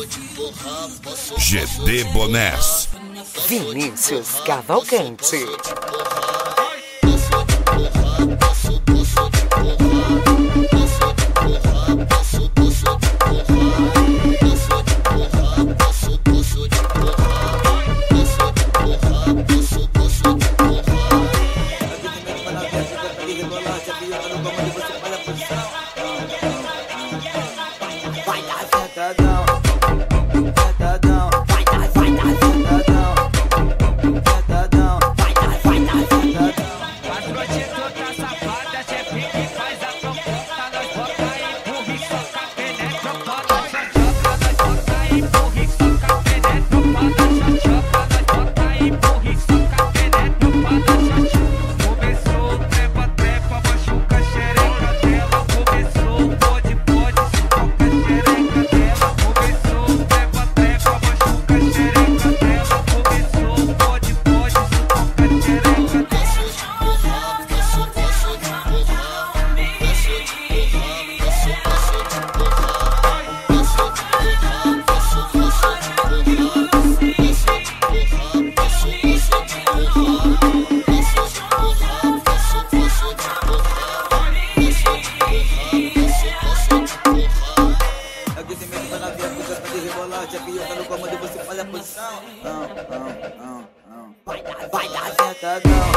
GD Bonés, Vinícius Cavalcante. Vai dar sentadão, sentadão, vai dar sentadão, sentadão, vai dar sentadão. A prostituta safada, chefe que faz a proposta, nós bota empurra e soca, penetra, bota xoxoca, nós bota empurra e soca, penetra, bota xoxoca, nós bota empurra e soca, penetra, bota xoxoca. Começou o trepa, trepa, machuca a xereca dela, começou o pode, sufoca a xereca dela, começou o trepa, trepa, machuca a xereca dela, começou o pode, sufoca a xereca dela. Aquecimento pra novinha, puxa pra de rebolar. Já que eu tá no comando, você faz a posição. Vai dar sentadão.